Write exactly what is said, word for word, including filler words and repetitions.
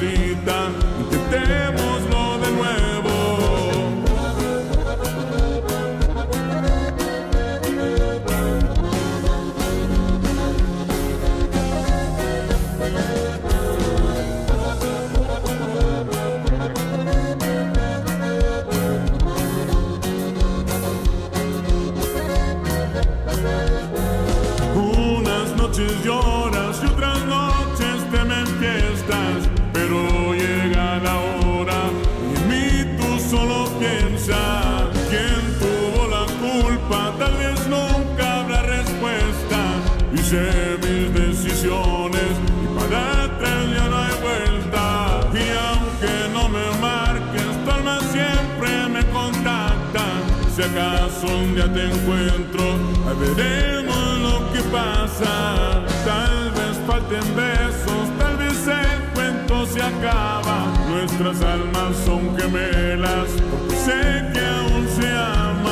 cita, intentémoslo de nuevo. Unas noches lloras y otras noches te manifiestas, pero llega la hora y en mí tú solo piensas. ¿Quién tuvo la culpa? Tal vez nunca habrá respuesta. Hice mis decisiones y para atrás ya no hay vuelta. Y aunque no me marques, tu alma siempre me contacta. Si acaso un día te encuentro, veremos lo que pasa. Tal vez falten besos, tal vez el cuento se acaba. Nuestras almas son gemelas, porque sé que aún se aman.